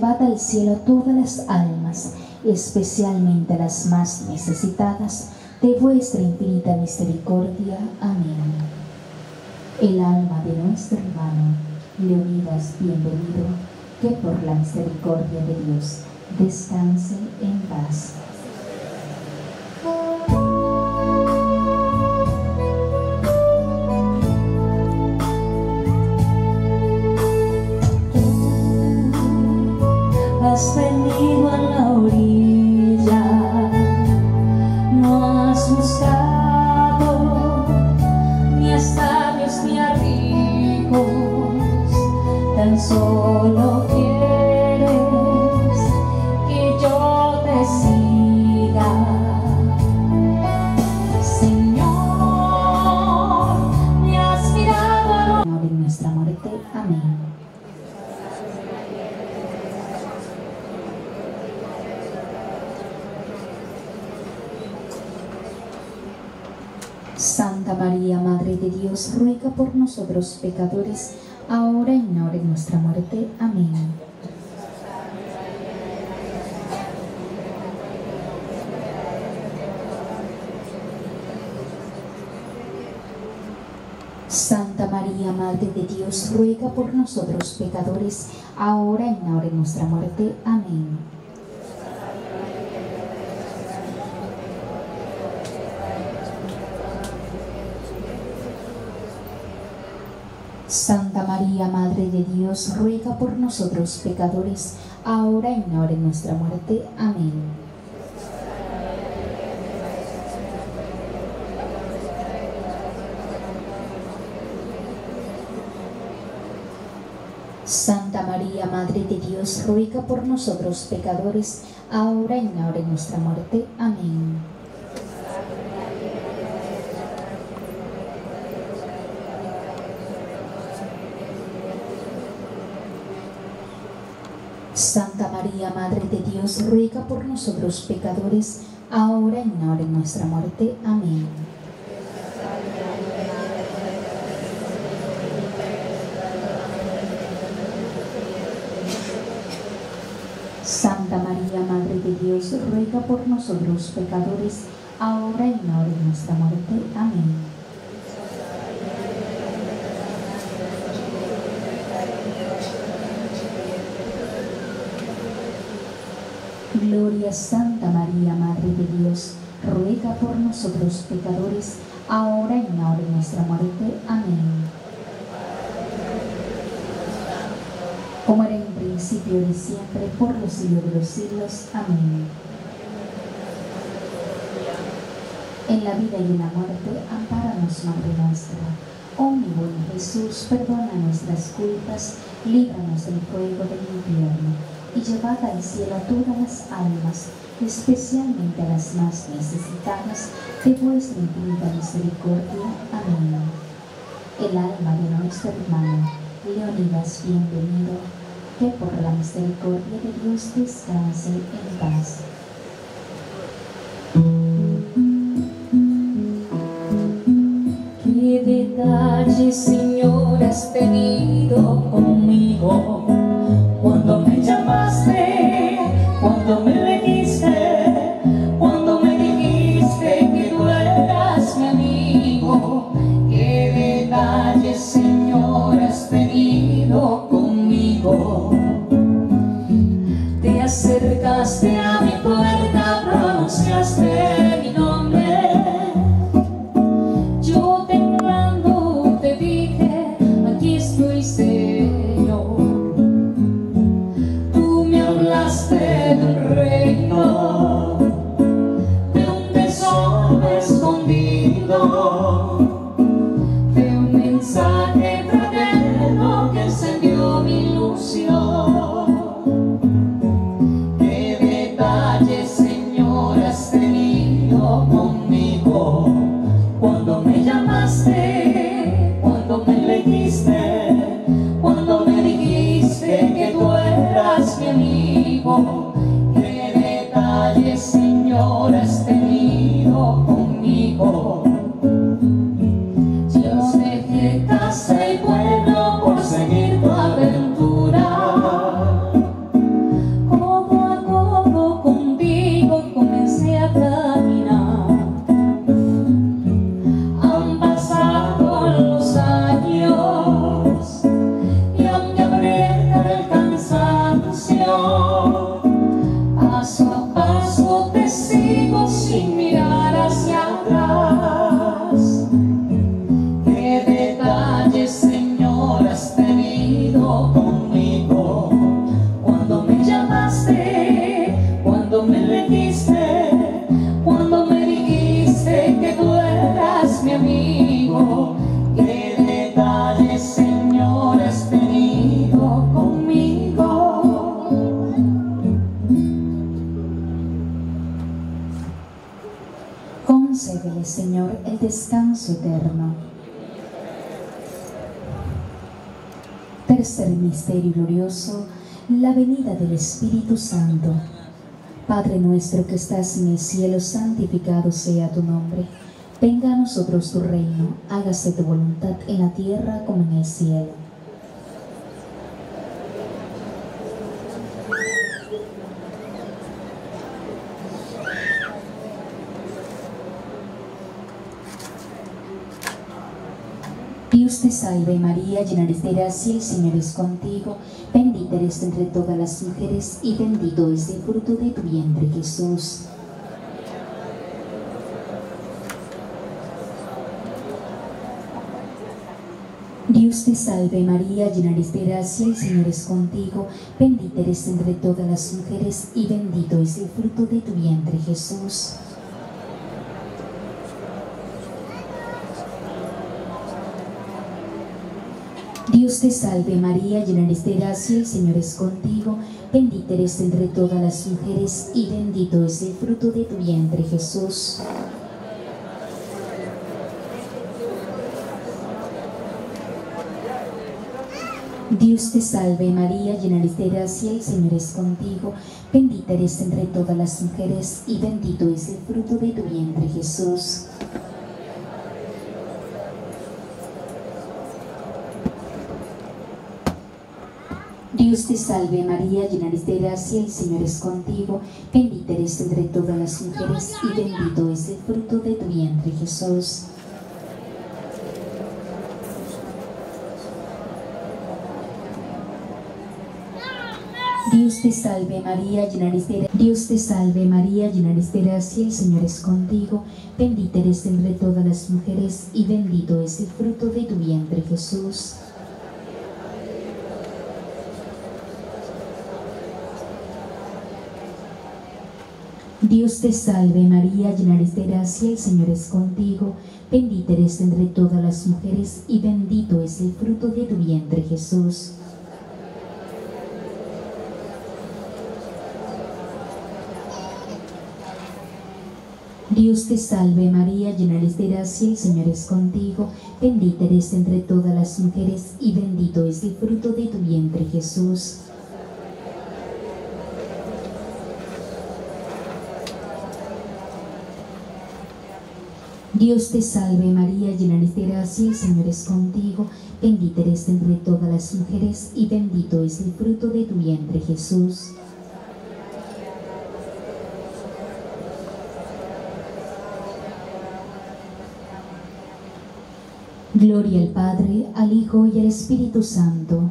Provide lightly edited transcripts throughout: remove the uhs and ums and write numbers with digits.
llevad al cielo todas las almas, especialmente las más necesitadas de vuestra infinita misericordia. Amén. El alma de nuestro hermano Leonidas Bienvenido, que por la misericordia de Dios descanse en paz. Has venido a la orilla, no has buscado ni a sabios ni a ricos, tan solo quieres que yo te siga. Señor, me has mirado a lo de nuestra muerte. Amén. Santa María, Madre de Dios, ruega por nosotros pecadores, ahora y en la hora de nuestra muerte. Amén. Santa María, Madre de Dios, ruega por nosotros pecadores, ahora y en la hora de nuestra muerte. Amén. Santa María, Madre de Dios, ruega por nosotros pecadores, ahora y en la hora de nuestra muerte. Amén. Santa María, Madre de Dios, ruega por nosotros pecadores, ahora y en la hora de nuestra muerte. Amén. Santa María, Madre de Dios, ruega por nosotros pecadores, ahora y en la hora de nuestra muerte. Amén. Santa María, Madre de Dios, ruega por nosotros pecadores, ahora y en la hora de nuestra muerte. Amén. Gloria a Santa María, Madre de Dios, ruega por nosotros pecadores, ahora y en la hora de nuestra muerte. Amén. Como era en principio y siempre, por los siglos de los siglos. Amén. En la vida y en la muerte, ampáranos, Madre nuestra. Oh mi buen Jesús, perdona nuestras culpas, líbranos del fuego del infierno, y llevad al cielo a todas las almas, especialmente a las más necesitadas de vuestra infinita misericordia. Amén. El alma de nuestro hermano Leonidas Bienvenido, que por la misericordia de Dios descanse en paz. Qué detalle, Señor, has tenido conmigo, cuando me llamaste, cuando me elegiste, cuando me dijiste que tú eras mi amigo. Qué detalle, Señor, has tenido conmigo. Te acercaste a mi puerta, pronunciaste mi nombre. Yo temblando te dije, aquí estoy, Señor. Tú me hablaste del reino, de un tesoro escondido, de un mensaje fraterno que encendió mi ilusión. Qué detalle, Señor, has tenido conmigo, cuando me llamaste, cuando me elegiste, cuando me dijiste que tú eras mi amigo. Qué detalle, Señor, has tenido conmigo. Yo dejé casa y pueblo por seguir tu aventura. Concédeme, Señor, el descanso eterno. Tercer misterio glorioso, la venida del Espíritu Santo. Padre nuestro que estás en el cielo, santificado sea tu nombre. Venga a nosotros tu reino, hágase tu voluntad en la tierra como en el cielo. Dios te salve María, llena eres de gracia, el Señor es contigo, bendita eres entre todas las mujeres y bendito es el fruto de tu vientre, Jesús. Dios te salve María, llena eres de gracia, el Señor es contigo, bendita eres entre todas las mujeres y bendito es el fruto de tu vientre, Jesús. Dios te salve María, llena eres de gracia, el Señor es contigo, bendita eres entre todas las mujeres y bendito es el fruto de tu vientre, Jesús. Dios te salve María, llena eres de gracia, el Señor es contigo, bendita eres entre todas las mujeres y bendito es el fruto de tu vientre, Jesús. Dios te salve María, llena eres de gracia, el Señor es contigo, bendita eres entre todas las mujeres y bendito es el fruto de tu vientre, Jesús. Dios te salve María, llena eres de gracia, Dios te salve María, llena eres de gracia, el Señor es contigo, bendita eres entre todas las mujeres y bendito es el fruto de tu vientre, Jesús. Dios te salve María, llena eres de gracia, el Señor es contigo, bendita eres entre todas las mujeres y bendito es el fruto de tu vientre, Jesús. Dios te salve María, llena eres de gracia, el Señor es contigo, bendita eres entre todas las mujeres y bendito es el fruto de tu vientre, Jesús. Dios te salve María, llena eres de gracia, el Señor es contigo, bendita eres entre todas las mujeres y bendito es el fruto de tu vientre, Jesús. Gloria al Padre, al Hijo y al Espíritu Santo.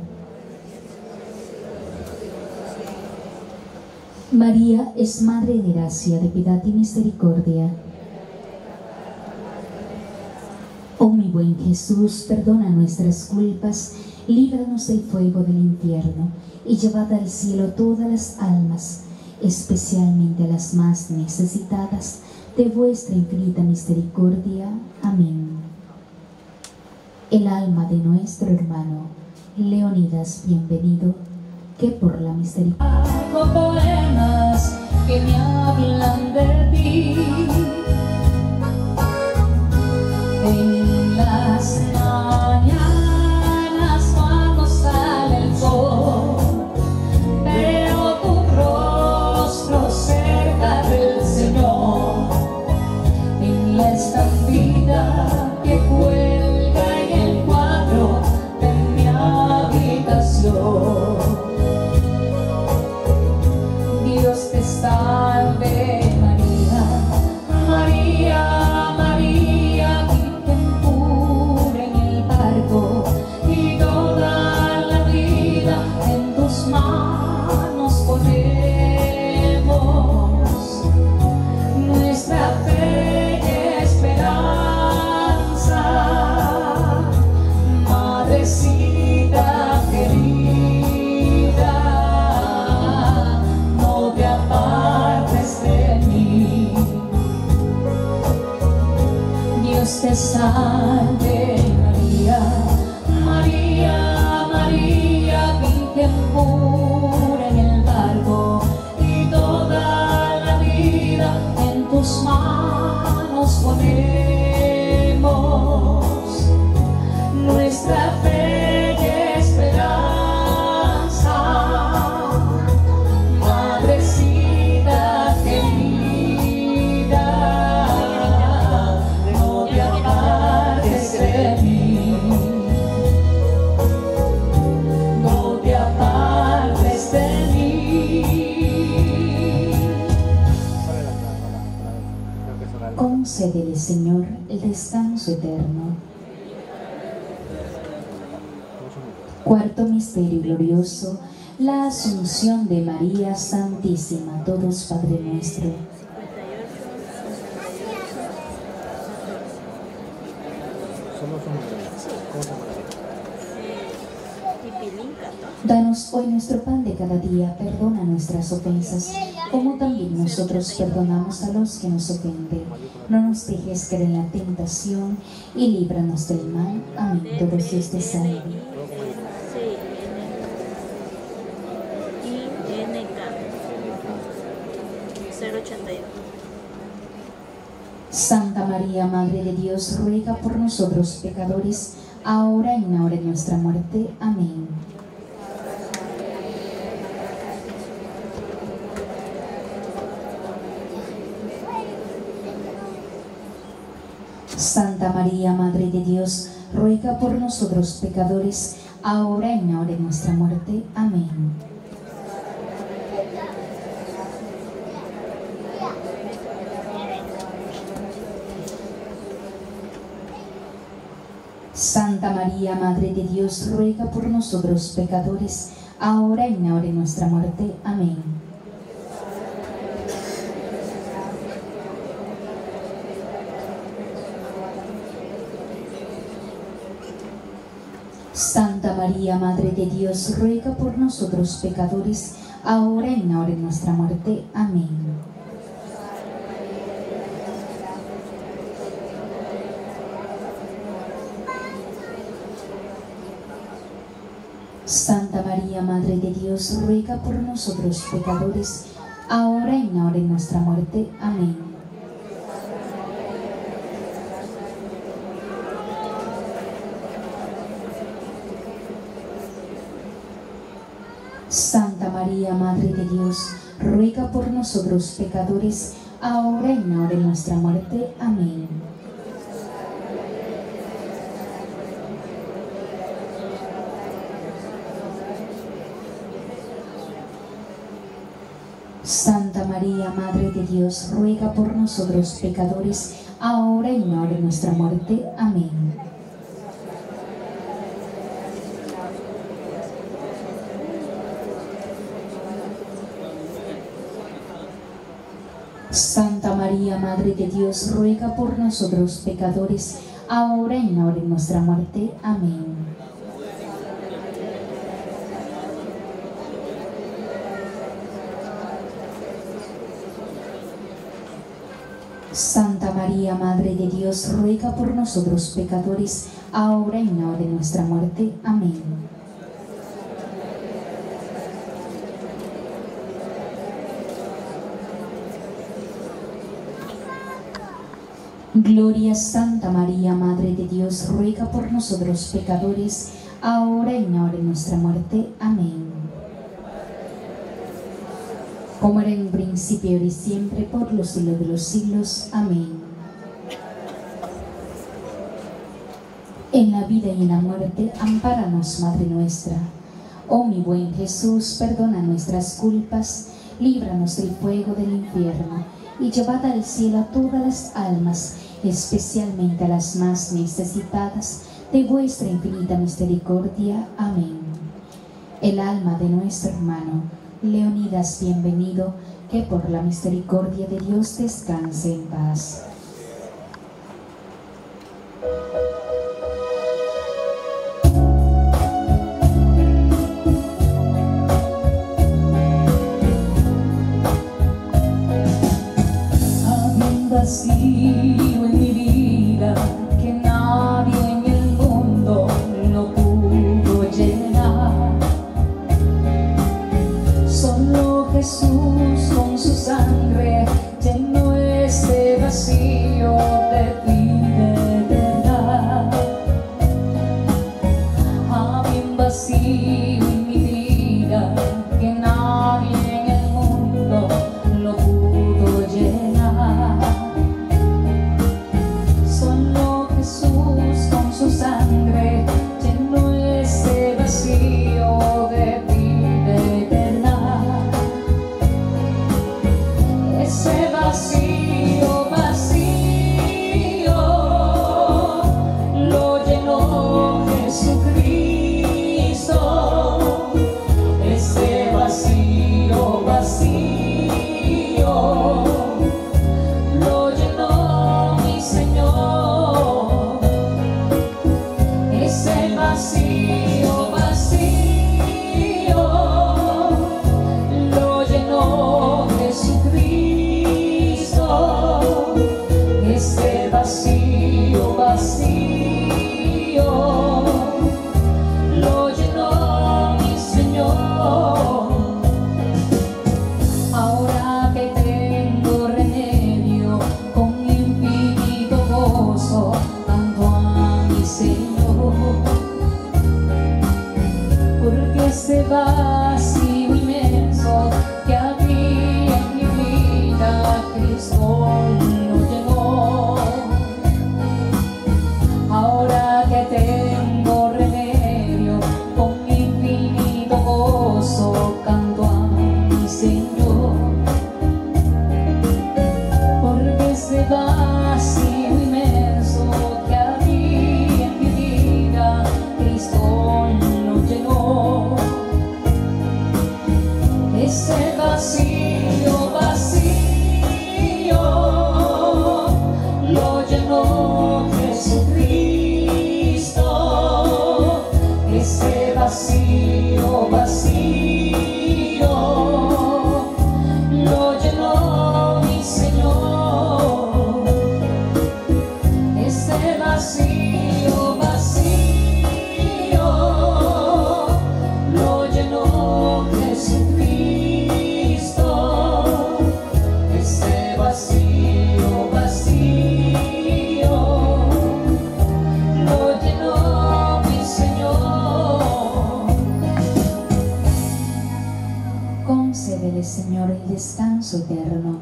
María es Madre de gracia, de piedad y misericordia. Oh mi buen Jesús, perdona nuestras culpas, líbranos del fuego del infierno y llevad al cielo todas las almas, especialmente a las más necesitadas de vuestra infinita misericordia. Amén. El alma de nuestro hermano Leonidas Bienvenido, que por la misericordia hago poemas que me hablan de ti. En las mañanas cuando sale el sol, veo tu rostro cerca del Señor. En la estampida que cuelga en el cuadro de mi habitación. Dios te salve María, María, María, Virgen pura en el barco, y toda la vida en tus manos ponemos nuestra fe y esperanza, Madrecita querida, no te apartes de mí. Dios te salve María, María, María, Virgen pura en el barco, y toda la vida en tus manos ponemos concédele, Señor, el descanso eterno. Cuarto misterio glorioso, la Asunción de María Santísima. Todos, Padre nuestro. Danos hoy nuestro pan de cada día, perdona nuestras ofensas, como también nosotros perdonamos a los que nos ofenden. No nos dejes caer en la tentación y líbranos del mal. Amén. Todos Dios te salve. Santa María, Madre de Dios, ruega por nosotros pecadores, ahora y en la hora de nuestra muerte. Amén. Santa María, Madre de Dios, ruega por nosotros pecadores, ahora y en la hora de nuestra muerte. Amén. Santa María, Madre de Dios, ruega por nosotros pecadores, ahora y en la hora de nuestra muerte. Amén. Santa María, Madre de Dios, ruega por nosotros pecadores, ahora y en la hora de nuestra muerte. Amén. Santa María, Madre de Dios, ruega por nosotros pecadores, ahora y en la hora de nuestra muerte. Amén. Santa María, Madre de Dios, ruega por nosotros pecadores, ahora y en la hora de nuestra muerte. Amén. Santa María, Madre de Dios, ruega por nosotros pecadores, ahora y en la hora de nuestra muerte. Amén. Santa María, Madre de Dios, ruega por nosotros pecadores, ahora y en la hora de nuestra muerte. Amén. Santa María, Madre de Dios, ruega por nosotros pecadores, ahora y en la hora de nuestra muerte. Amén. Gloria a Santa María, Madre de Dios, ruega por nosotros pecadores, ahora y en la hora de nuestra muerte. Amén. Como era en un principio, ahora y siempre, por los siglos de los siglos. Amén. En la vida y en la muerte, ampáranos, Madre nuestra. Oh mi buen Jesús, perdona nuestras culpas, líbranos del fuego del infierno, y llevad al cielo a todas las almas, especialmente a las más necesitadas de vuestra infinita misericordia. Amén. El alma de nuestro hermano Leonidas Bienvenido, que por la misericordia de Dios descanse en paz. Había un vacío en mi vida que nadie en el mundo lo pudo llenar. Solo Jesús con su sangre llenó ese vacío de vida eterna. Había un vacío en mi vida que nadie en el mundo lo pudo llenar. Solo Jesús con su sangre llenó ese vacío de vida eterna. Ese vacío, vacío Jesucristo, este vacío, vacío, lo llenó mi Señor. Ahora que tengo remedio, con infinito gozo, canto a mi Señor, porque este vacío inmenso que había en mi vida, Cristo lo llenó. Ahora que tengo remedio, con infinito gozo, canto a mi Señor, porque ese vacío inmenso que había en mi vida, Cristo lo llenó. Ese vacío, vacío, lo llenó Jesucristo. Ese vacío, vacío, lo llenó mi Señor. Ese vacío, vacío, lo llenó Jesucristo. Ese vacío, vacío, lo llenó mi Señor. Concédele, Señor, el descanso eterno.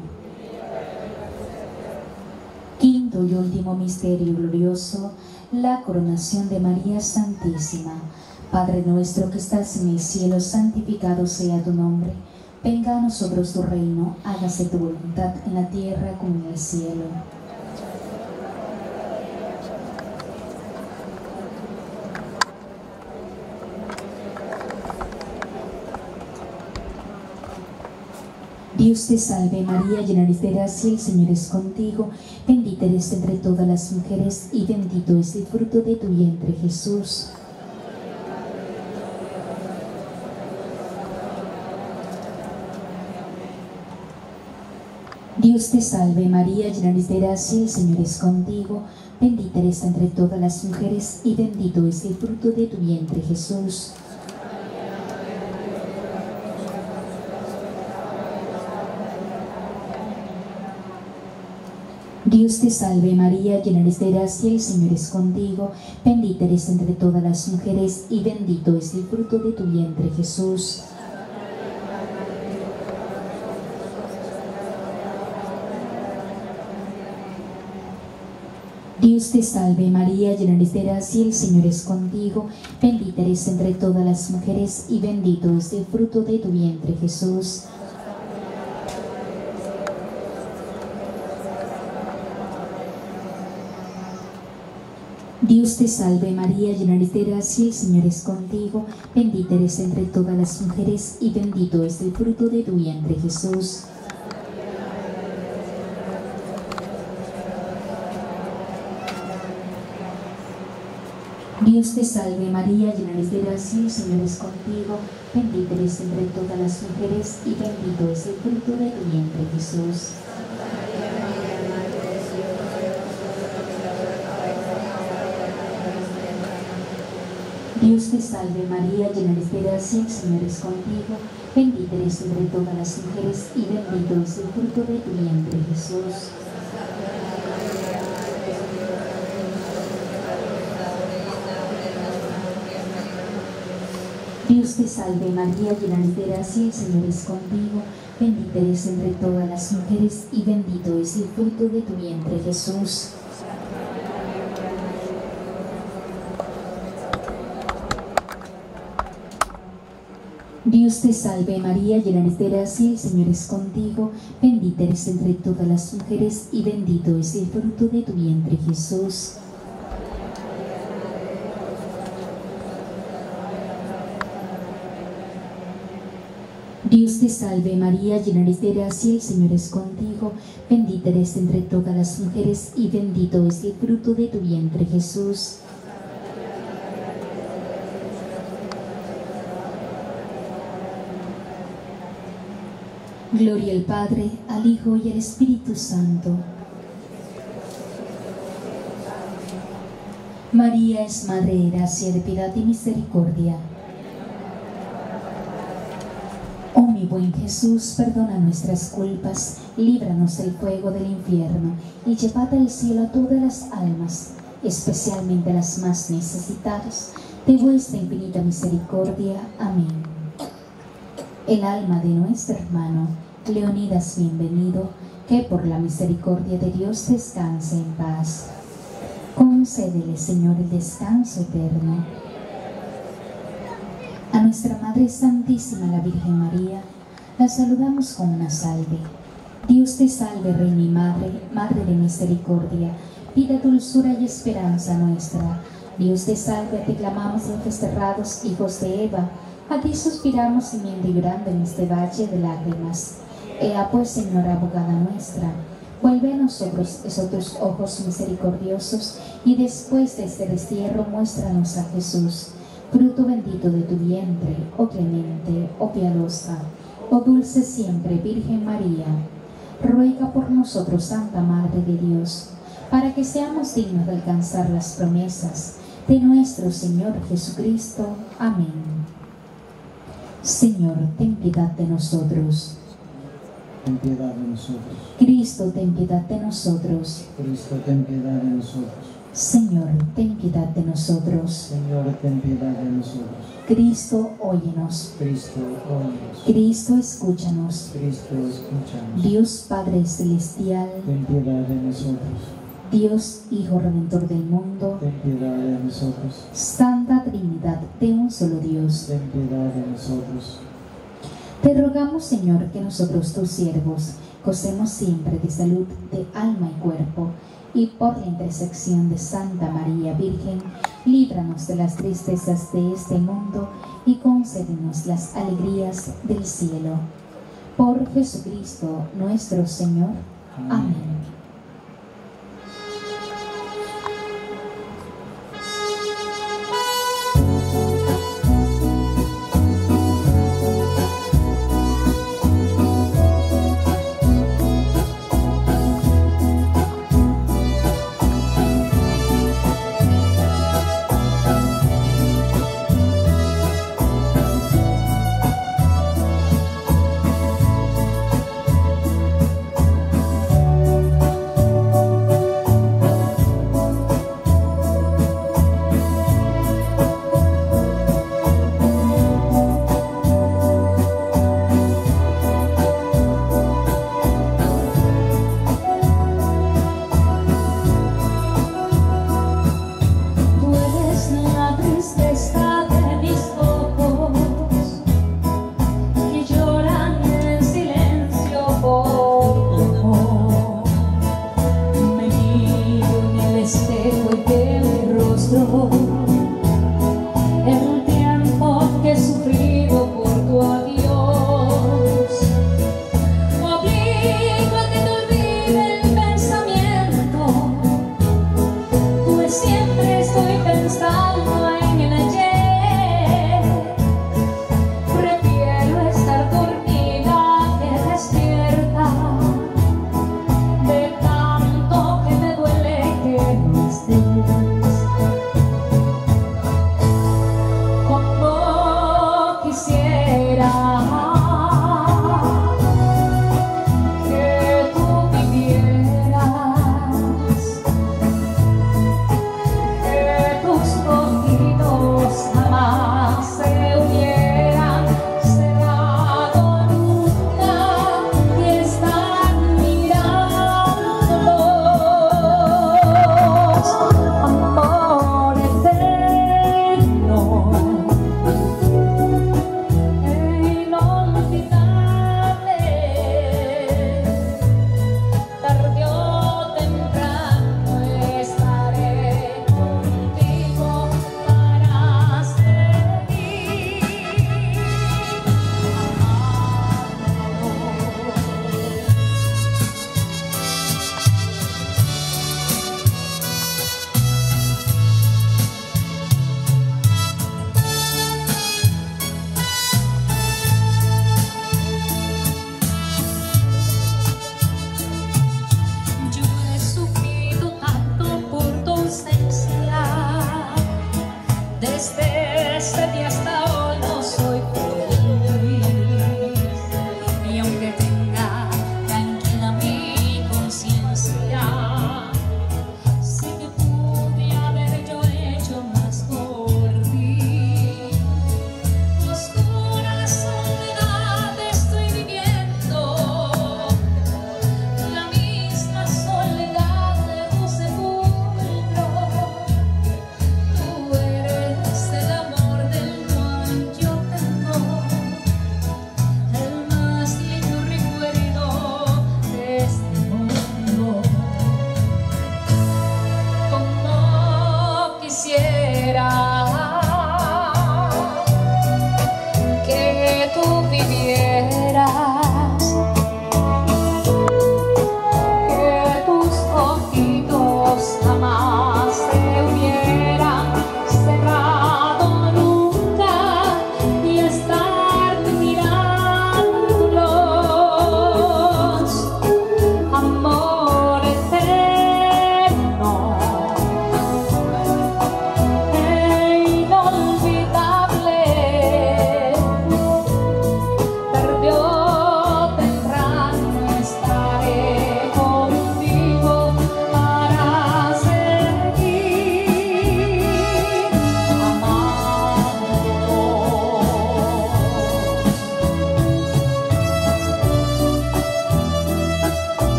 Quinto y último misterio glorioso, la coronación de María Santísima. Padre nuestro que estás en el cielo, santificado sea tu nombre. Venga a nosotros tu reino, hágase tu voluntad en la tierra como en el cielo. Dios te salve María, llena eres de gracia, el Señor es contigo, bendita eres entre todas las mujeres y bendito es el fruto de tu vientre, Jesús. Dios te salve María, llena eres de gracia, el Señor es contigo, bendita eres entre todas las mujeres y bendito es el fruto de tu vientre, Jesús. Dios te salve María, llena eres de gracia, el Señor es contigo, bendita eres entre todas las mujeres y bendito es el fruto de tu vientre, Jesús. Dios te salve María, llena eres de gracia, el Señor es contigo, bendita eres entre todas las mujeres y bendito es el fruto de tu vientre, Jesús. Dios te salve María, llena eres de gracia, el Señor es contigo, bendita eres entre todas las mujeres y bendito es el fruto de tu vientre, Jesús. Dios te salve María, llena eres de gracia, el Señor es contigo, bendita eres entre todas las mujeres y bendito es el fruto de tu vientre, Jesús. Dios te salve María, llena eres de gracia, el Señor es contigo, bendita eres entre todas las mujeres y bendito es el fruto de tu vientre, Jesús. Dios te salve María, llena eres de gracia, el Señor es contigo, bendita eres entre todas las mujeres y bendito es el fruto de tu vientre, Jesús. Dios te salve María, llena eres de gracia, el Señor es contigo, bendita eres entre todas las mujeres y bendito es el fruto de tu vientre, Jesús. Dios te salve María, llena eres de gracia, el Señor es contigo, bendita eres entre todas las mujeres y bendito es el fruto de tu vientre, Jesús. Gloria al Padre, al Hijo y al Espíritu Santo. María es Madre de gracia, de piedad y misericordia. Oh mi buen Jesús, perdona nuestras culpas, líbranos del fuego del infierno y llevad al cielo a todas las almas, especialmente a las más necesitadas de vuestra infinita misericordia. Amén. El alma de nuestro hermano Leonidas bienvenido, que por la misericordia de Dios descanse en paz. Concédele, Señor, el descanso eterno. A nuestra Madre Santísima, la Virgen María, la saludamos con una salve. Dios te salve, Reina y Madre, Madre de misericordia, vida, dulzura y esperanza nuestra. Dios te salve, te clamamos los desterrados hijos de Eva, a ti suspiramos gimiendo y llorando en este valle de lágrimas. Ea pues, Señora abogada nuestra, vuelve a nosotros esos tus ojos misericordiosos y después de este destierro muéstranos a Jesús, fruto bendito de tu vientre, oh clemente, oh piadosa, oh dulce siempre Virgen María. Ruega por nosotros, Santa Madre de Dios, para que seamos dignos de alcanzar las promesas de nuestro Señor Jesucristo. Amén. Señor, ten piedad de nosotros. Ten piedad de nosotros. Cristo, ten piedad de nosotros. Cristo, ten piedad de nosotros. Señor, ten piedad de nosotros. Señor, ten piedad de nosotros. Cristo, óyenos. Cristo, óyenos. Cristo, escúchanos. Cristo, escúchanos. Dios Padre Celestial, Ten piedad de nosotros. Dios Hijo Redentor del mundo, Ten piedad de nosotros. Santa Trinidad de un solo Dios. Ten piedad de nosotros. Te rogamos, Señor, que nosotros, tus siervos, gocemos siempre de salud de alma y cuerpo, y por la intersección de Santa María Virgen, líbranos de las tristezas de este mundo y concédenos las alegrías del cielo. Por Jesucristo nuestro Señor. Amén.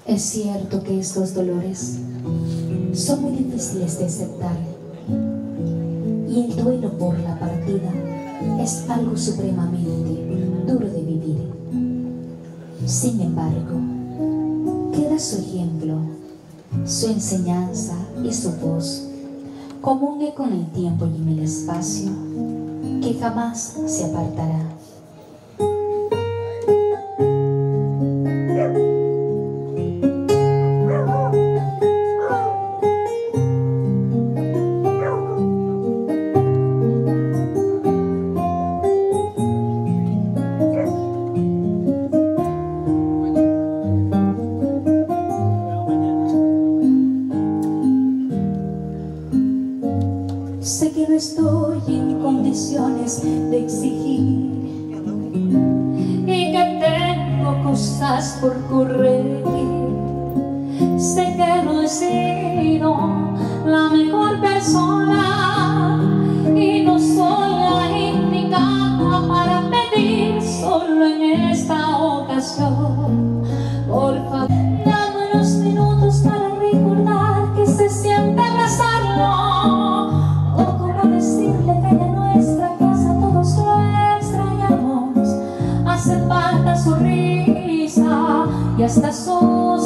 Es cierto que estos dolores son muy difíciles de aceptar y el duelo por la partida es algo supremamente duro de vivir. Sin embargo, queda su ejemplo, su enseñanza y su voz como un eco en el tiempo y en el espacio que jamás se apartará. Sé que no estoy en condiciones de exigir y que tengo cosas por corregir. Sé que no he sido la mejor persona y no soy la indicada para pedir solo en esta ocasión. Por favor, dame unos minutos para recordar que se siente abrazarlo. Decirle que de nuestra casa todos lo extrañamos. Hace falta su risa y hasta sus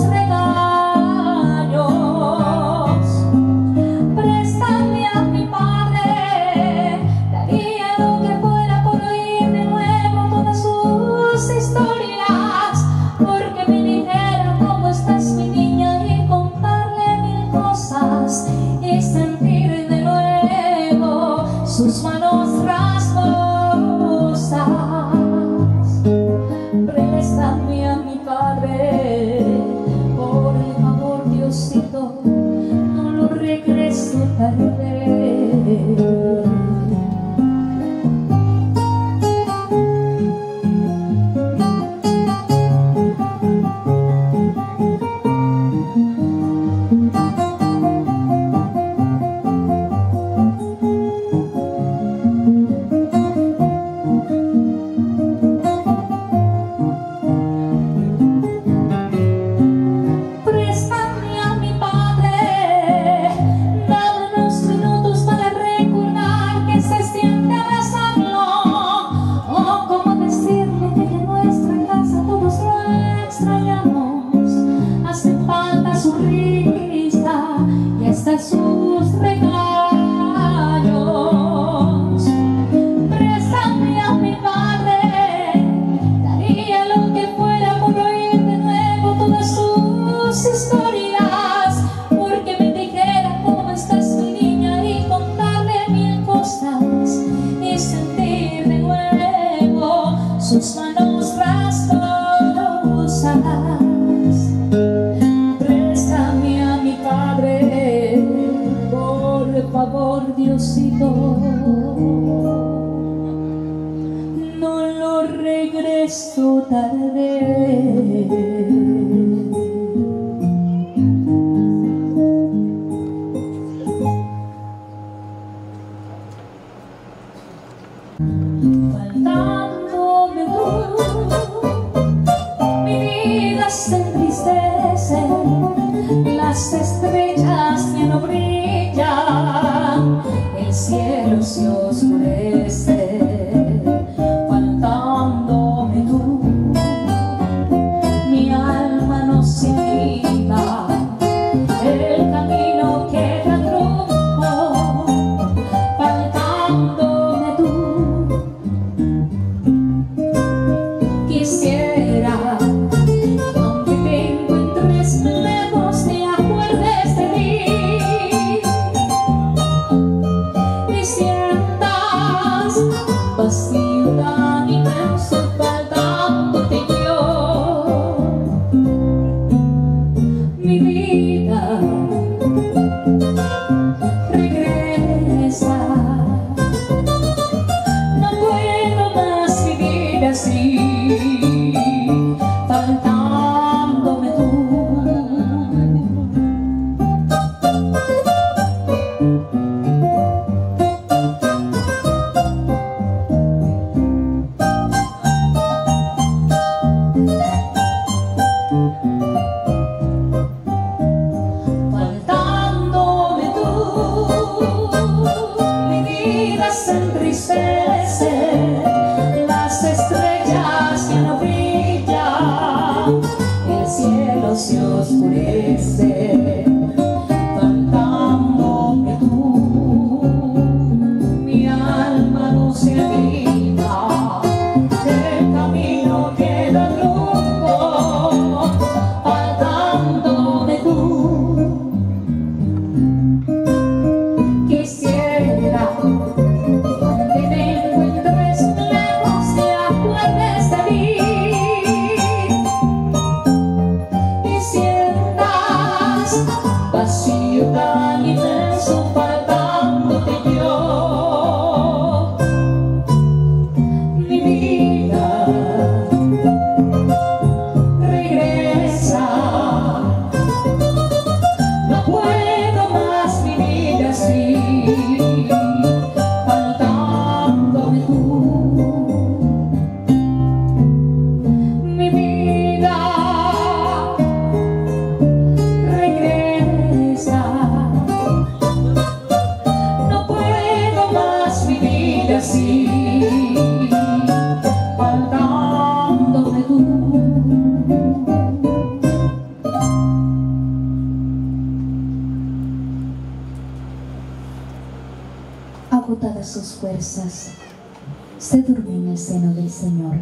regaños. Préstame a mi padre, daría lo que fuera por oír de nuevo todas sus historias, porque me dijera cómo estás mi niña y contarle mil cosas y sentir de nuevo sus manos rasposas. Préstame a mi padre, por favor Diosito, no lo regreso tarde. Sus regaños. Préstame a mi padre, daría lo que fuera por oír de nuevo todas sus historias, porque me dijera cómo estás mi niña y contarle mil cosas y sentir de nuevo sus manos rasposas. Préstame a mi padre, por favor Diosito, no lo regreso tarde. Faltándome tú, mi vida se entristece, las estrellas ya no brillan, el cielo se oscurece. Faltándome tú, mi alma no se anima, el camino queda trunco. Faltándome tú, quisiera donde te encuentres lejos te acuerdes de mí y sientas vacío tan inmenso faltándote yo. Mi vida, regresa, no puedo más vivir así. Faltándome tú, sus fuerzas, se durmió en el seno del Señor,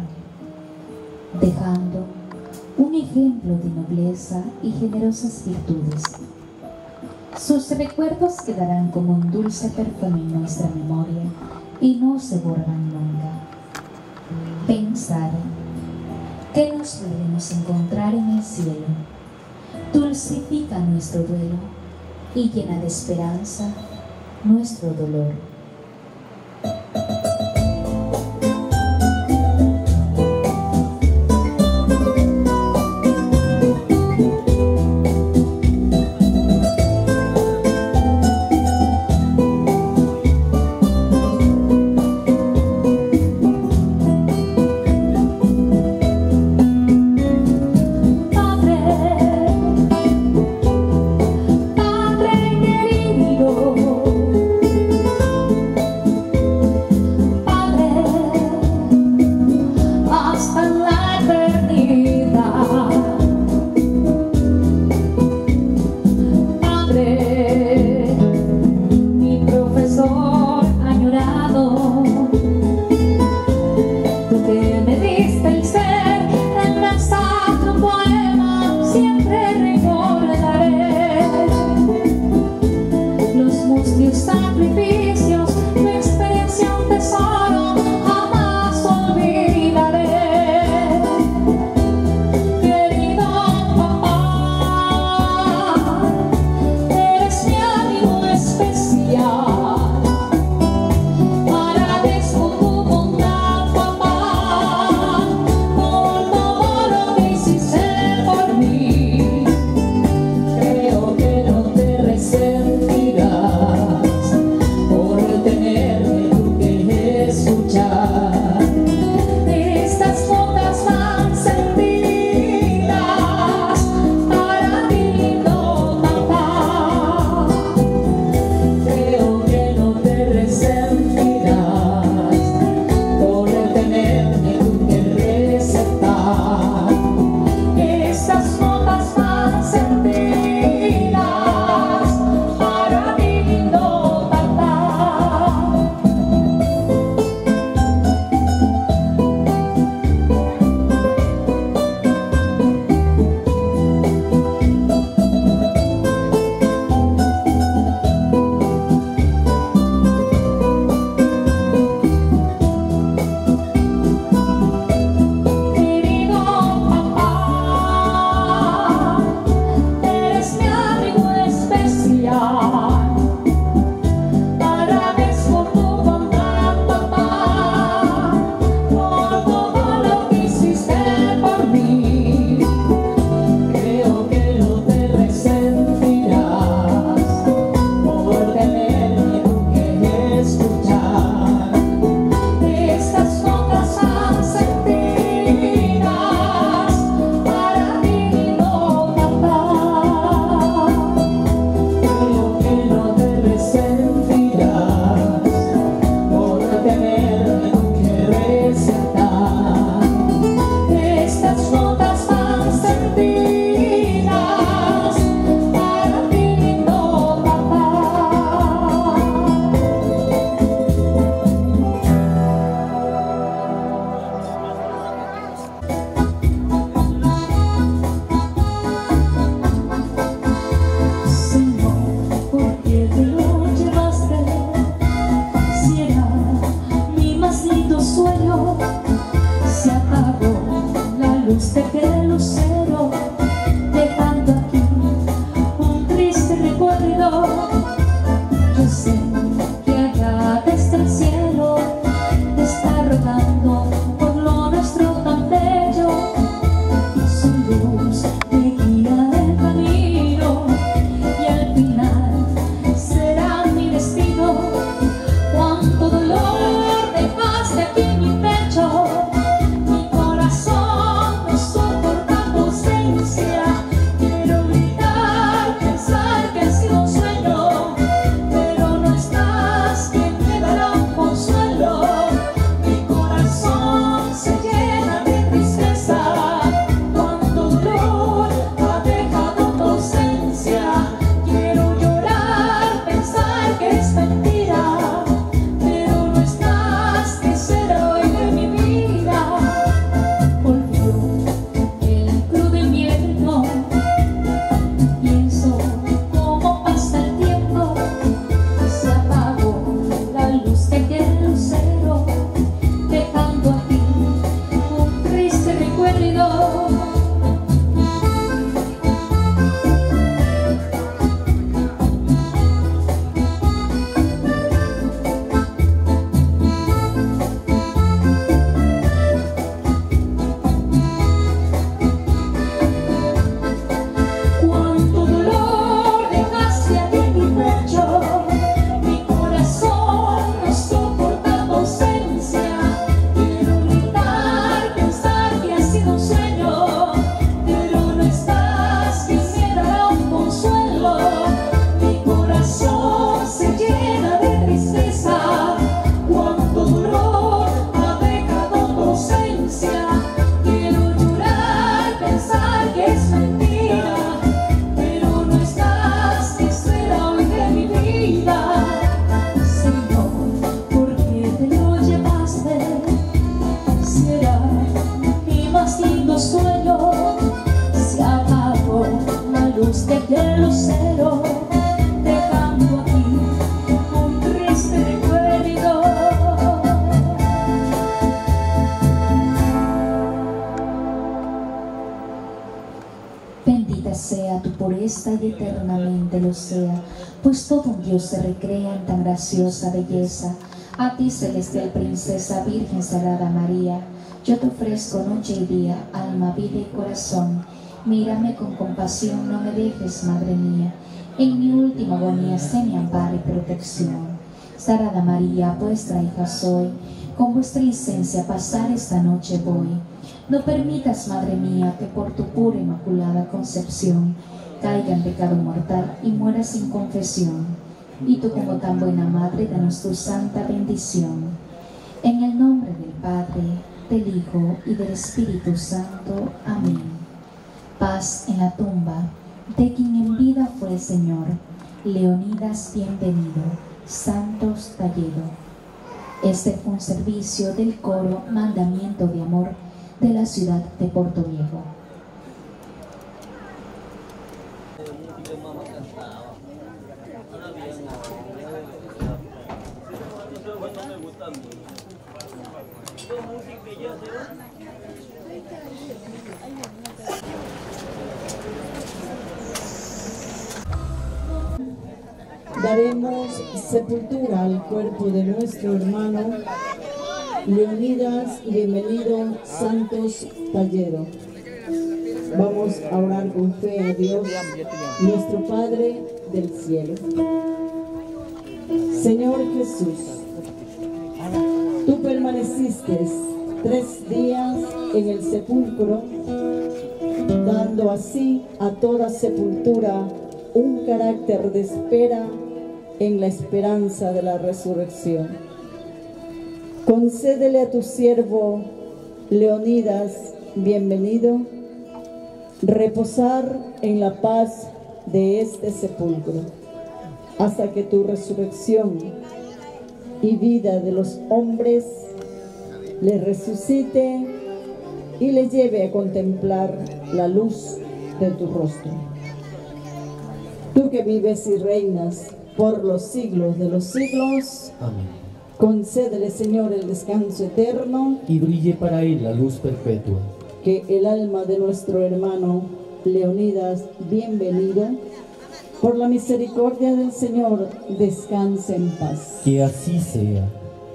dejando un ejemplo de nobleza y generosas virtudes. Sus recuerdos quedarán como un dulce perfume en nuestra memoria y no se borran nunca. Pensar que nos volvemos a encontrar en el cielo dulcifica nuestro duelo y llena de esperanza nuestro dolor. Mi corazón del lucero, dejando aquí un triste recuerdo. Bendita sea tu pureza y eternamente lo sea, pues todo un Dios se recrea en tan graciosa belleza. A ti, celestial princesa, Virgen Sagrada María, yo te ofrezco noche y día, alma, vida y corazón. Mírame con compasión, no me dejes, Madre mía, en mi última agonía sé mi amparo y protección. Sagrada María, vuestra hija soy, con vuestra licencia pasar esta noche voy. No permitas, Madre mía, que por tu pura inmaculada concepción caiga en pecado mortal y muera sin confesión. Y tú, como tan buena Madre, danos tu santa bendición. En el nombre del Padre, del Hijo y del Espíritu Santo. Amén. Paz en la tumba de quien en vida fue el Señor. Leonidas, bienvenido. Santos Talledo. Este fue un servicio del coro Mandamiento de Amor de la ciudad de Portoviejo. Daremos sepultura al cuerpo de nuestro hermano Leonidas, bienvenido Santos Talledo. Vamos a orar con fe a Dios, nuestro Padre del cielo. Señor Jesús, tú permaneciste 3 días en el sepulcro, dando así a toda sepultura un carácter de espera en la esperanza de la resurrección. Concédele a tu siervo Leonidas, bienvenido, reposar en la paz de este sepulcro, hasta que tu resurrección y vida de los hombres le resucite y le lleve a contemplar la luz de tu rostro. Tú que vives y reinas por los siglos de los siglos. Amén. Concédele, Señor, el descanso eterno Y brille para él la luz perpetua. que el alma de nuestro hermano Leonidas, bienvenido, por la misericordia del Señor, descanse en paz. Que así sea.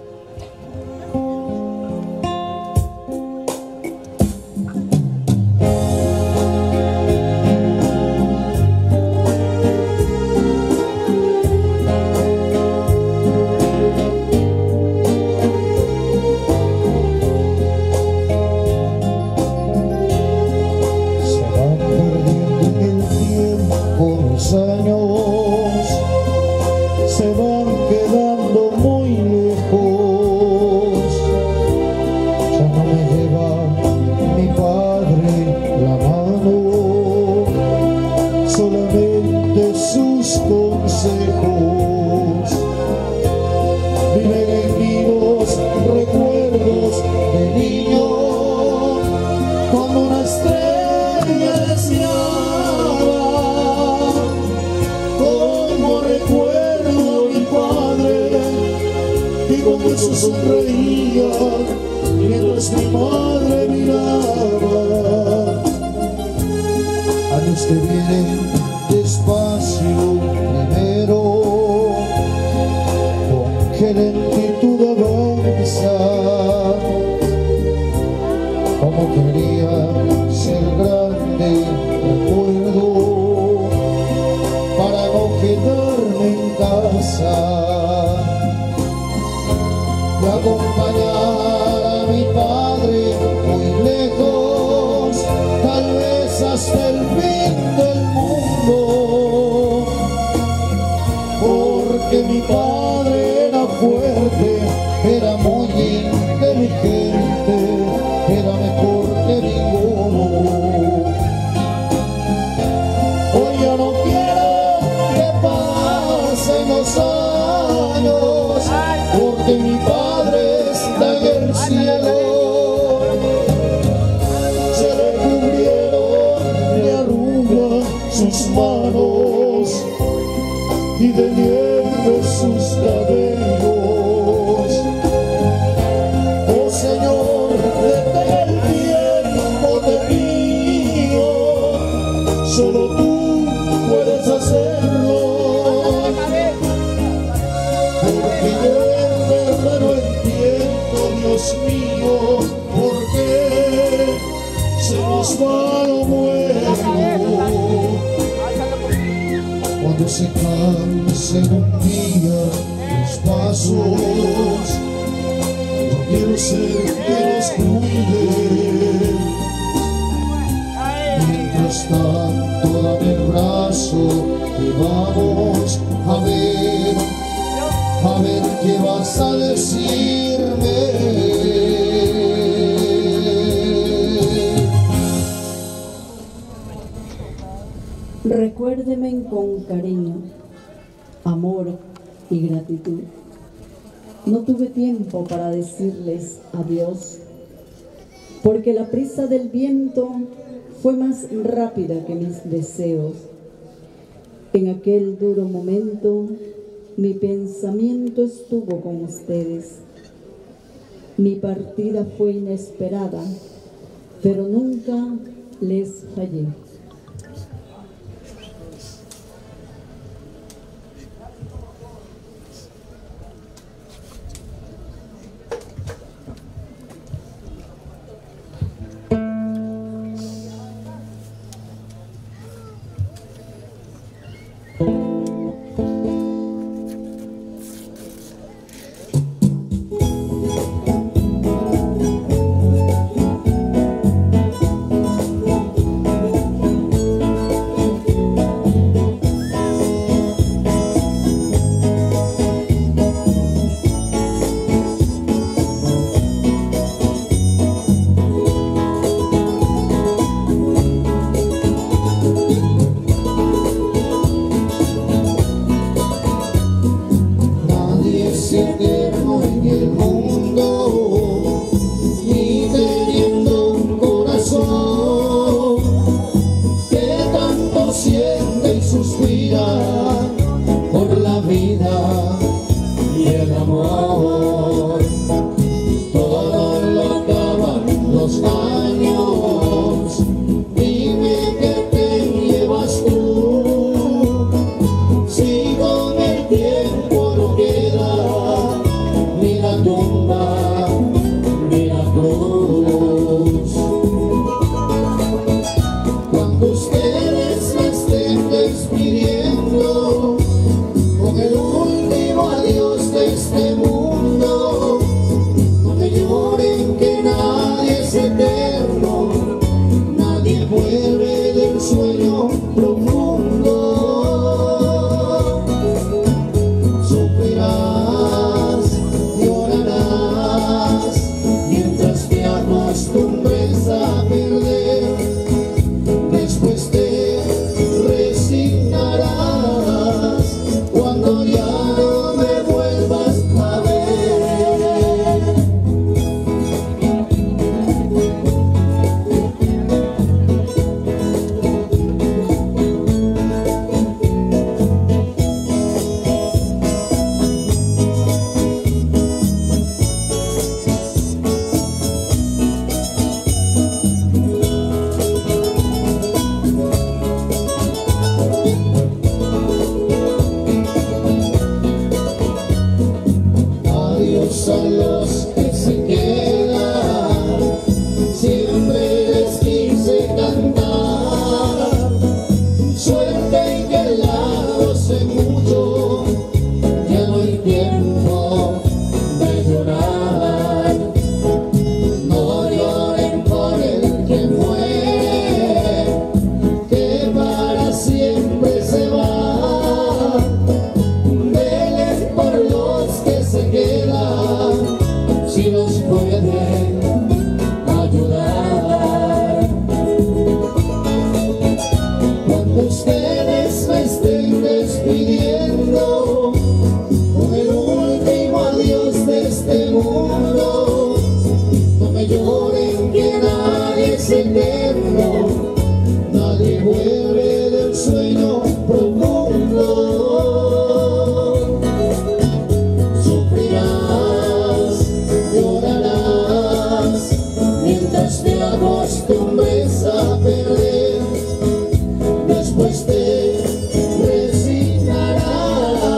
Sonreía mientras mi madre miraba a los que vienen despacio primero, con qué lentitud avanza, como quería ser grande recuerdo para no quedarme en casa. Acompañar a mi padre muy lejos, tal vez hasta el fin del mundo, porque mi padre era fuerte, era muy inteligente, era mejor que ninguno. Hoy yo no quiero que pasen los años, porque mi padre está en el cielo. Se le cubrieron de arrugas sus manos, sueño, porque se nos va lo bueno. Cuando se cansen un día los pasos, yo quiero ser que los cuide. Mientras tanto dame el brazo y vamos a ver qué vas a decirme. Recuérdeme con cariño, amor y gratitud. No tuve tiempo para decirles adiós, porque la prisa del viento fue más rápida que mis deseos. En aquel duro momento, mi pensamiento estuvo con ustedes. Mi partida fue inesperada, pero nunca les fallé.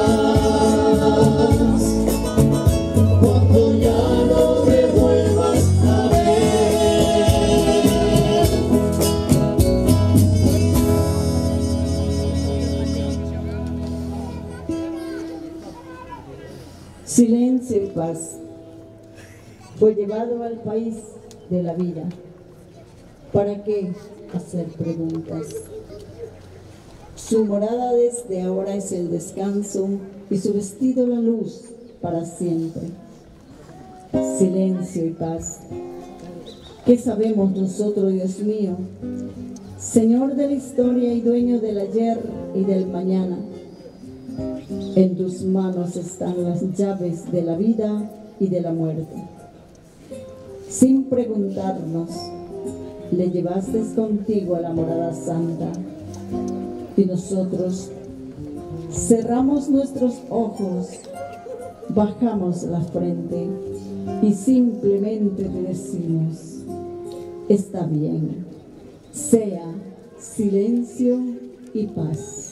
Cuando ya no me vuelvas Silencio y paz. Fue llevado al país de la vida. ¿Para qué hacer preguntas? Su morada desde ahora es el descanso y su vestido la luz para siempre. Silencio y paz. ¿Qué sabemos nosotros, Dios mío? Señor de la historia y dueño del ayer y del mañana. En tus manos están las llaves de la vida y de la muerte. Sin preguntarnos, le llevaste contigo a la morada santa. Y nosotros cerramos nuestros ojos, bajamos la frente y simplemente te decimos, está bien, sea silencio y paz.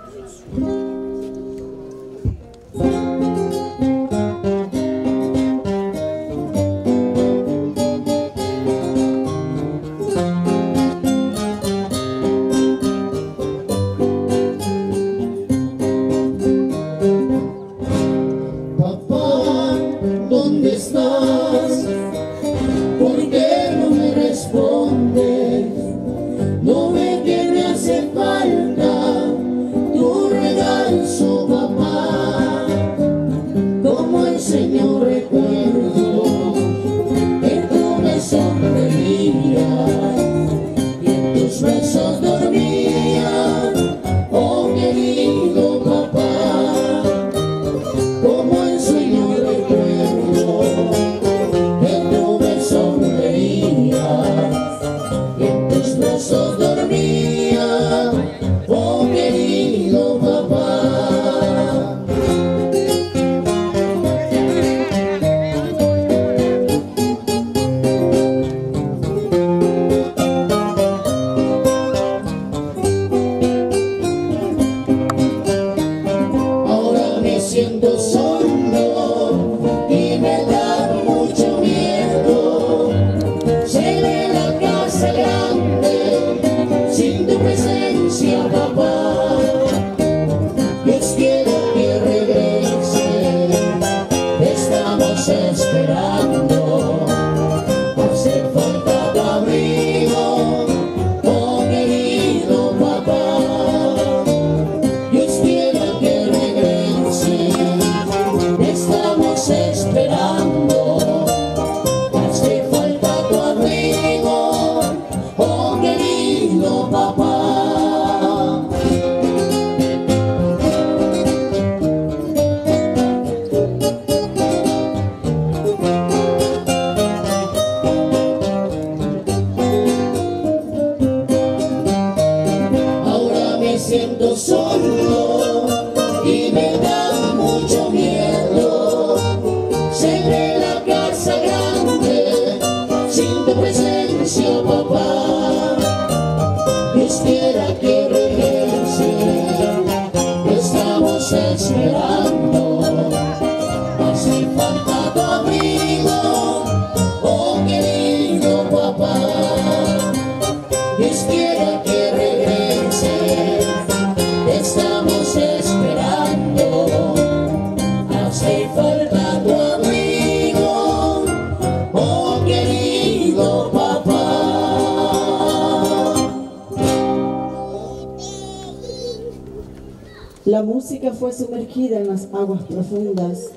La música fue sumergida en las aguas profundas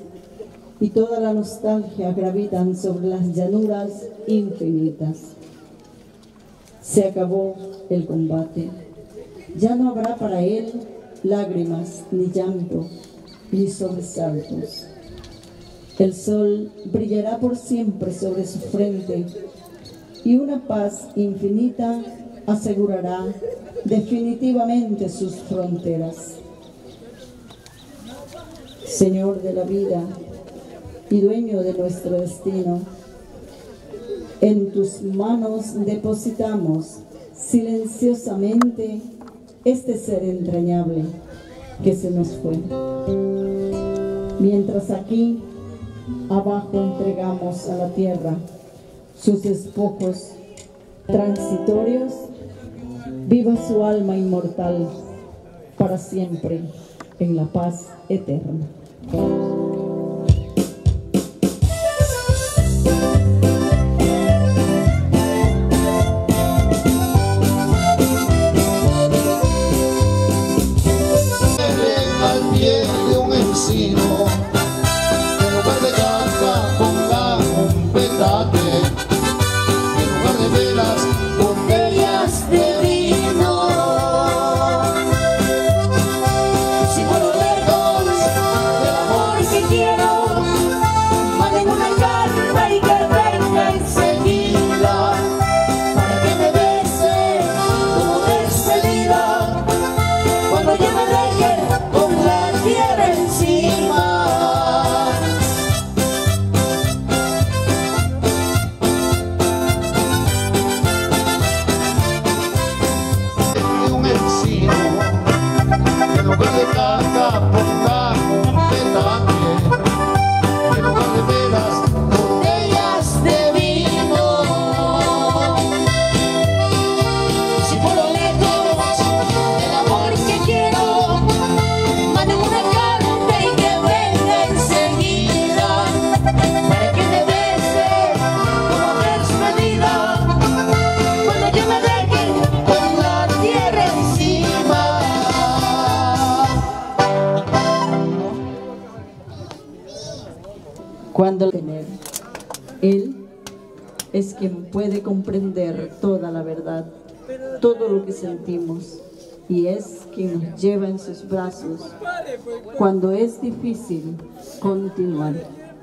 y toda la nostalgia gravitan sobre las llanuras infinitas. Se acabó el combate. Ya no habrá para él lágrimas, ni llanto, ni sobresaltos. El sol brillará por siempre sobre su frente y una paz infinita asegurará definitivamente sus fronteras. Señor de la vida y dueño de nuestro destino, en tus manos depositamos silenciosamente este ser entrañable que se nos fue. Mientras aquí abajo entregamos a la tierra sus despojos transitorios, viva su alma inmortal para siempre en la paz eterna. Cuando tener, Él es quien puede comprender toda la verdad, todo lo que sentimos, y es quien nos lleva en sus brazos cuando es difícil continuar.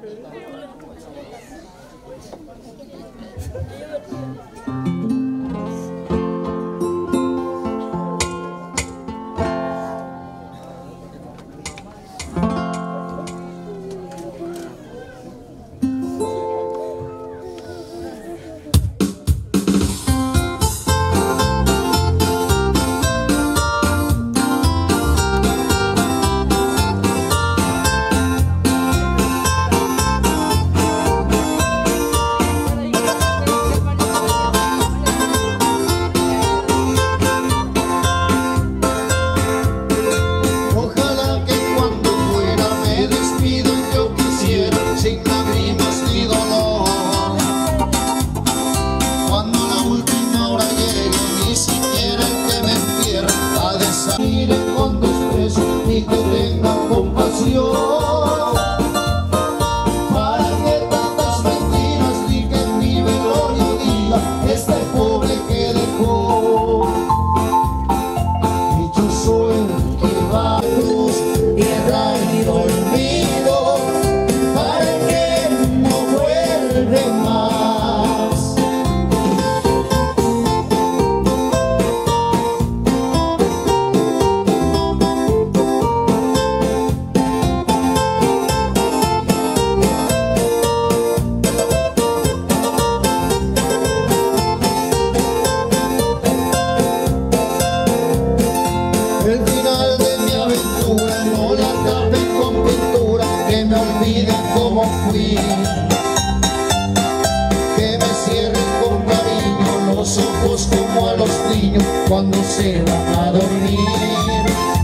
Cuando se van a dormir,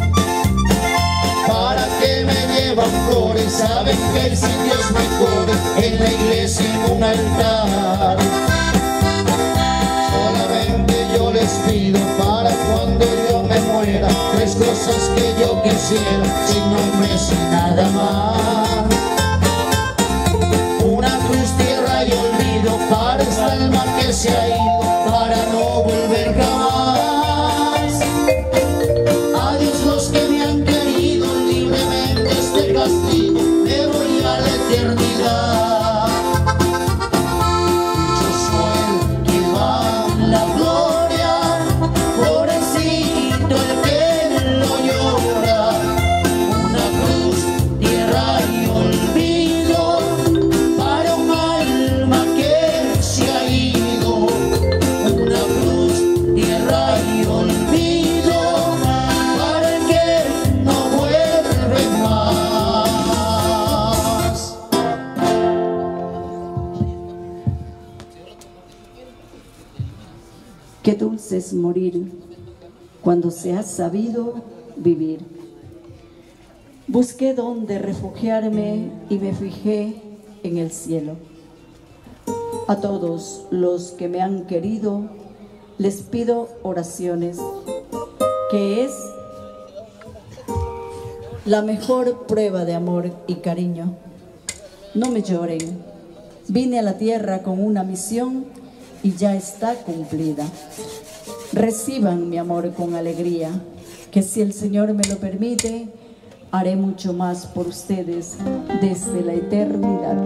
para que me llevan flores, saben que hay sitios mejores en la iglesia, en un altar. Solamente yo les pido para cuando yo me muera, 3 cosas que yo quisiera, sin nombre, sin nada más. Una cruz, tierra y olvido para esta alma que se ha ido, para no volver jamás. Me voy a la eternidad. Yo soy el que va a la gloria, pobrecito el que lo llora. Una cruz, tierra y olvido para un alma que se ha ido. Una cruz, tierra y olvido para el que no vuelve más. Qué dulce es morir cuando se ha sabido vivir. Busqué dónde refugiarme y me fijé en el cielo. A todos los que me han querido, les pido oraciones, que es la mejor prueba de amor y cariño. No me lloren, vine a la tierra con una misión y ya está cumplida. Reciban mi amor con alegría, que si el Señor me lo permite, haré mucho más por ustedes desde la eternidad.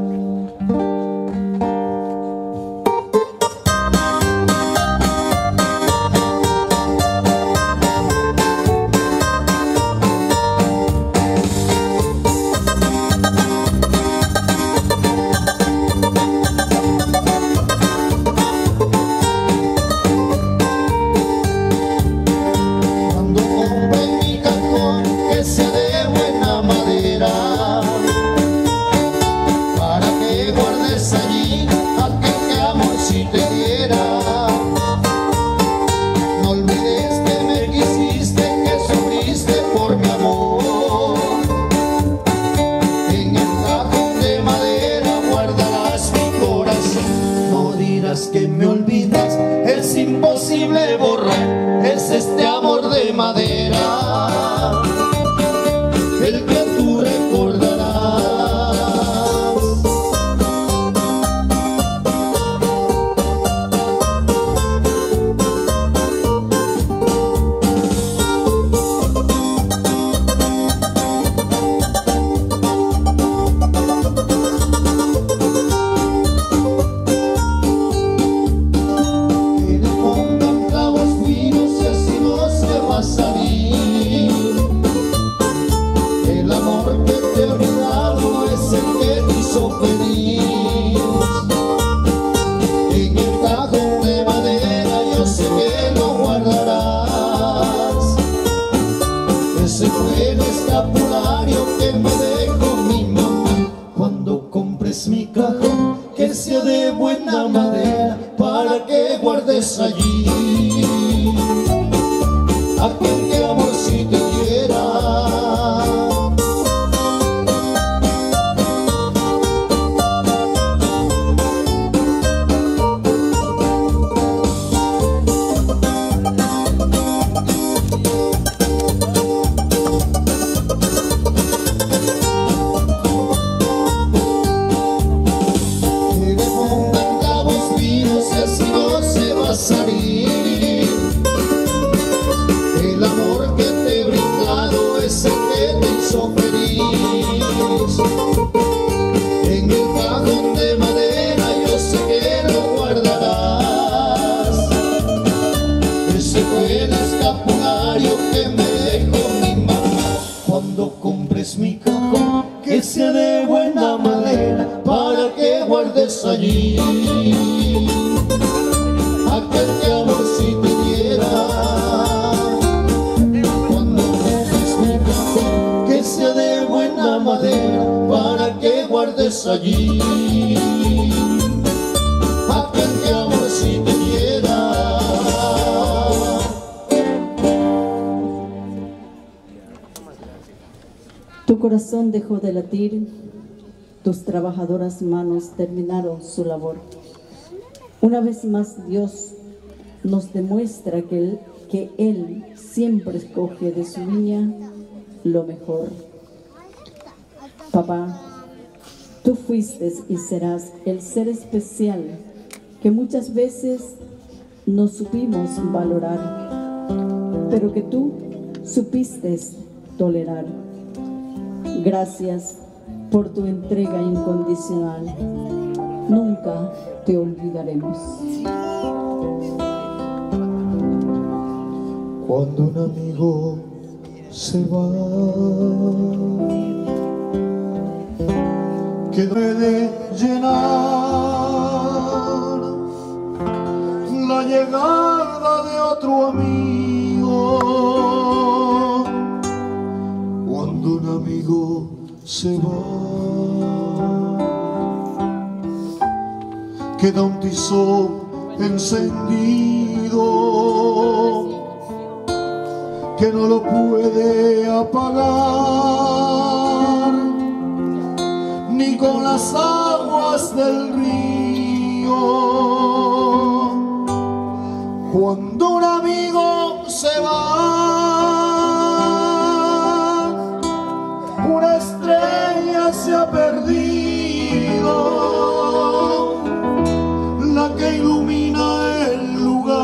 Que me olvidas, es imposible borrar, es este amor de madera el que tú recordarás. Mi cajón, que sea de buena madera, para que guardes allí aquel que amor si te diera. El amor que te he brindado es el que te hizo feliz. En el cajón de madera yo sé que lo guardarás. Ese fue el escapulario que me dejó mi mamá. Cuando compres mi cajón, que sea de buena madera, para que guardes allí aquel que amor si te diera. Cuando compres mi cajón, que sea de buena madera, para que guardes allí aquel que amor si te diera. Tu corazón dejó de latir, tus trabajadoras manos terminaron su labor. Una vez más Dios nos demuestra que Él siempre escoge de su viña lo mejor. Papá, tú fuiste y serás el ser especial que muchas veces no supimos valorar, pero que tú supiste tolerar. Gracias por tu entrega incondicional. Nunca te olvidaremos. Cuando un amigo se va, que debe llenar la llegada de otro amigo. Cuando un amigo se va, queda un tizón encendido que no lo puede apagar ni con las aguas del río. Cuando un amigo se va, una estrella se ha perdido, la que ilumina el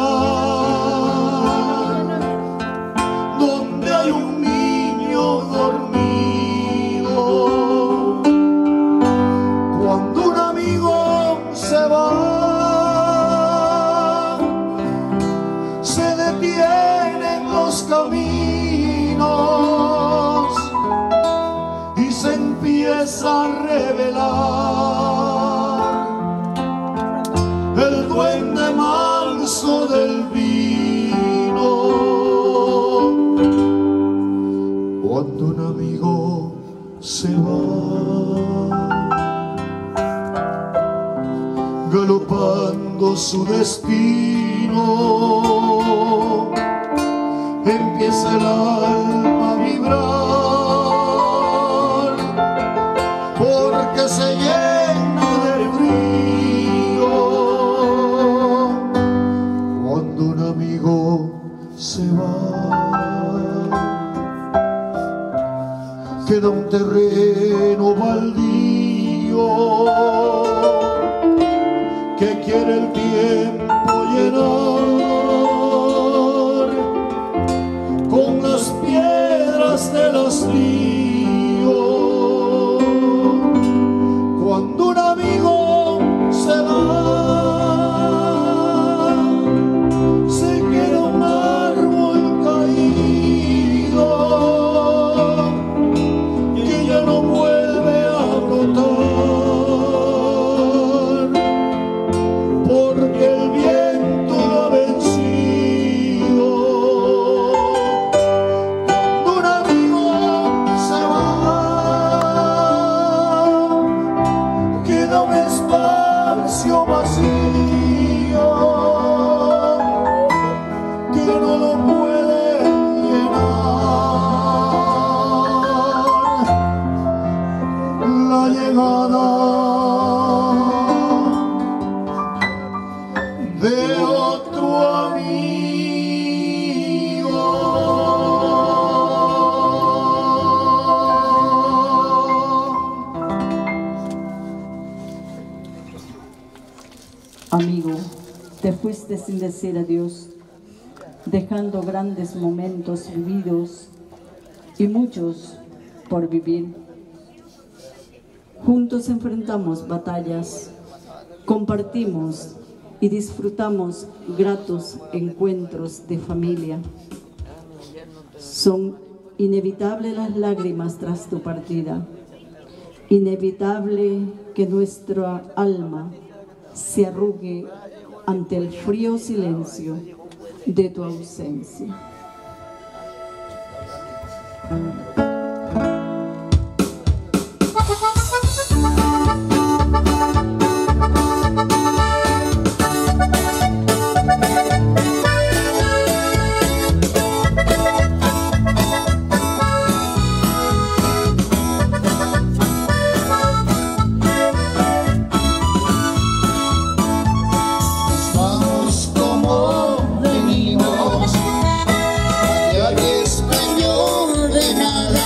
lugar donde hay un niño dormido. Cuando un amigo se va, se detienen los caminos y se empieza a revelar el duende manso del vino. Cuando un amigo se va, galopando su destino, empieza el alma a vibrar, porque se llena de brillo. Cuando un amigo se va, queda un terreno baldío que quiere el tiempo llenar con las piedras del hastío. Cuando un amigo se va, se queda un árbol caído que ya no vuelve a brotar, porque el viento lo ha vencido. Cuando un amigo se va, queda un espacio vacío que no lo puede llenar la llegada de otro amigo. Amigo, te fuiste sin decir adiós, dejando grandes momentos vividos y muchos por vivir. Juntos enfrentamos batallas, compartimos y disfrutamos gratos encuentros de familia. Son inevitables las lágrimas tras tu partida, inevitable que nuestra alma se arrugue ante el frío silencio de tu ausencia. Vamos como venimos, ya que estoy ordenada.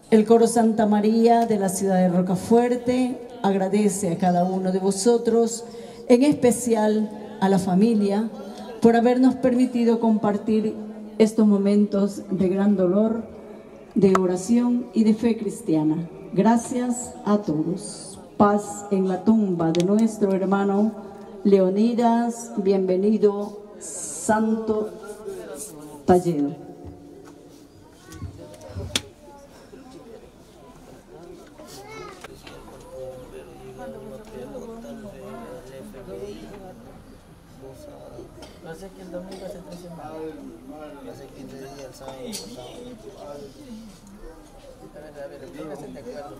El Coro Santa María de la ciudad de Rocafuerte agradece a cada uno de vosotros, en especial a la familia, por habernos permitido compartir estos momentos de gran dolor, de oración y de fe cristiana. Gracias a todos. Paz en la tumba de nuestro hermano Leonidas, bienvenido, Santo Talledo. Hace que el domingo hace 3 semanas. Hace 15 días el sábado pasado. A ver, el domingo se te acuerda.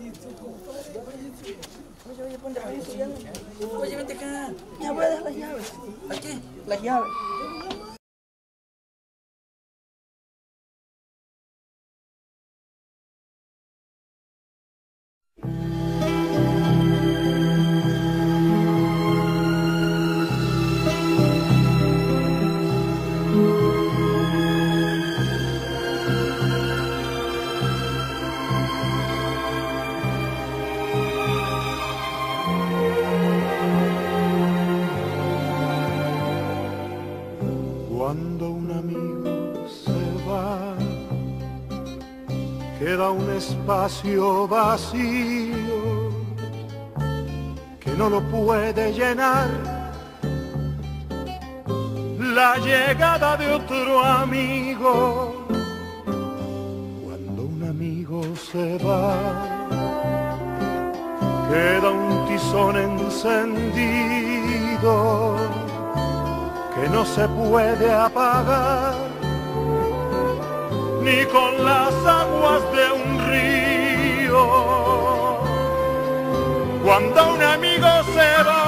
Oye, ponte ahí estudiando. Oye, vente acá. Ya voy a dejar las llaves. Aquí, las llaves. Cuando un amigo se va, queda un espacio vacío que no lo puede llenar la llegada de otro amigo. Cuando un amigo se va, queda un tizón encendido que no se puede apagar ni con las aguas de un río. Cuando un amigo se va,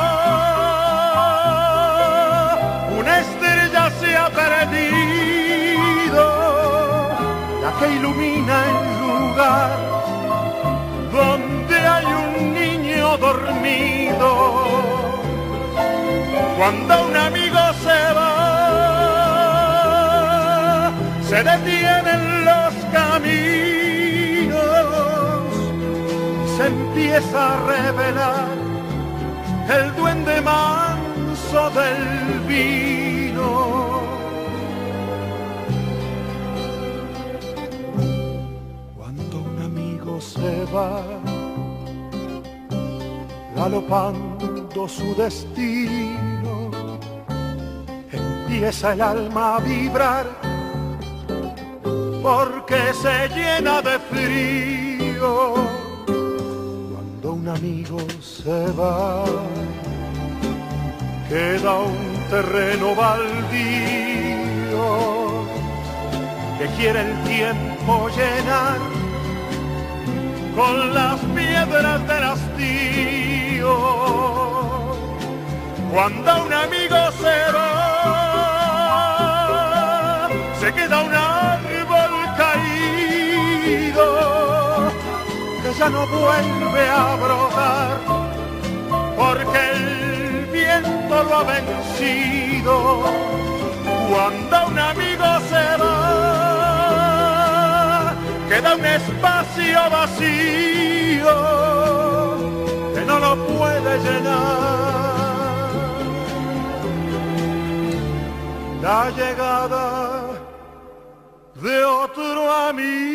una estrella se ha perdido, la que ilumina el lugar donde hay un niño dormido. Cuando un amigo se va, se detienen los caminos y se empieza a revelar el duende manso del vino. Cuando un amigo se va, galopando su destino, empieza el alma a vibrar porque se llena de frío. Cuando un amigo se va, queda un terreno baldío que quiere el tiempo llenar con las piedras del hastío. Cuando un amigo se va, se queda un árbol caído que ya no vuelve a brotar porque el viento lo ha vencido. Cuando un amigo se va, queda un espacio vacío que no lo puede llenar. La llegada de otro amigo.